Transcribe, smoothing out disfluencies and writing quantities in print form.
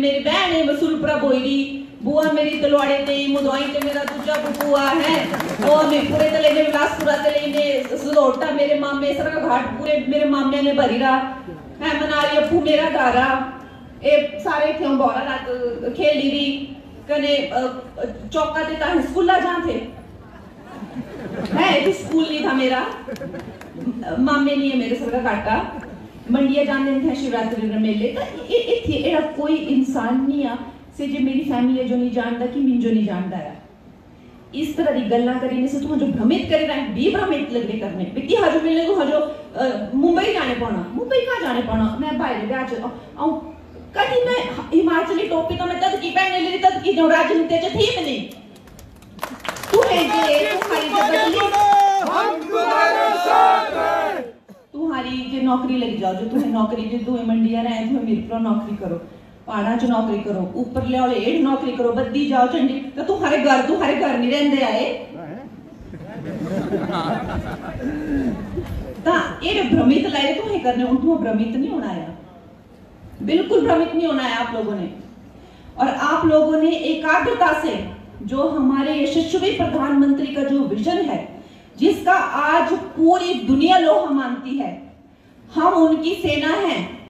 मेरी बहन है वसूलपुरा बोईरी, बुआ मेरी तलवाड़े ते मुदवाई ते मेरा दूजा बुआ है, और मैं पूरे तले में बिलासपुरा तले में सलोटा मेरे मामे सर घाट पूरे मेरे मामे ने भरीरा है, मनारी अप्पू मेरा गारा, ए सारे थे बोरा रात खेली भी कने चौका ते ता स्कूला जा थे है, तो स्कूल नहीं था मेरा, मामे नहीं है मेरे सर का काटा मंडिया जाने थे शिवरात्रि रे मेले तो इथे एड़ा कोई इंसान नहीं आ से जे मेरी फैमिली जो नहीं जानता कि मिंजो नहीं जानता है। इस तरह की गल्ला करने से तुम जो भ्रमित करे रहा भी भ्रमित लगने करने बिकी हजो मिलने को हजो मुंबई जाने पड़ना, मुंबई कहाँ जाने पड़ना, मैं बाहर ब्याह च आऊं कभी मैं हिमाचली टोपी तो मैं तद की पहने ली तद की जो राजनीति च थी नहीं तू है जे तुम्हारी जे नौकरी लग जाओ जो तुम्हें नौकरी जो तुम्हें मंडिया रहे तुम्हें मिरपुरा नौकरी करो, पहाड़ा च नौकरी करो, ऊपर ले आओ एड नौकरी करो, बद्दी जाओ चंडी तो तुम्हारे घर नहीं रहंदे आए ता एड भ्रमित लाए तुम्हें करने उन तुम्हें भ्रमित नहीं होना है, बिल्कुल भ्रमित नहीं होना है आप लोगों ने। और आप लोगों ने एकाग्रता से जो हमारे यशस्वी प्रधानमंत्री का जो विजन है जिसका आज पूरी दुनिया लोहा मानती है, हम उनकी सेना हैं।